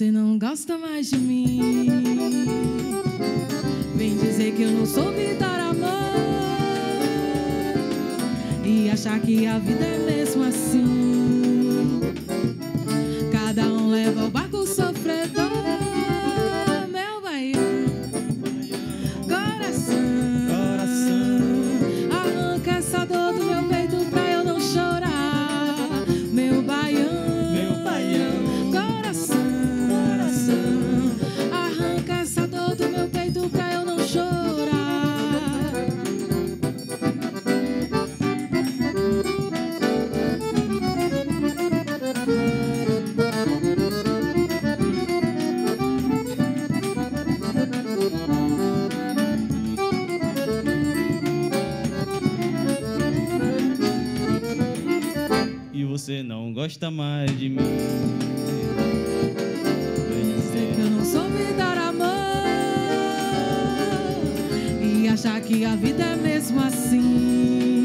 você não gosta mais de mim. Vem dizer que eu não soube dar amor e achar que a vida é mesmo assim. Cada um leva o barco sofredor, meu baiano. Coração, arranca essa dor do meu peito pra eu não chorar, meu baiano. E você não gosta mais de mim. Sei que eu não soube dar amor e achar que a vida é mesmo assim.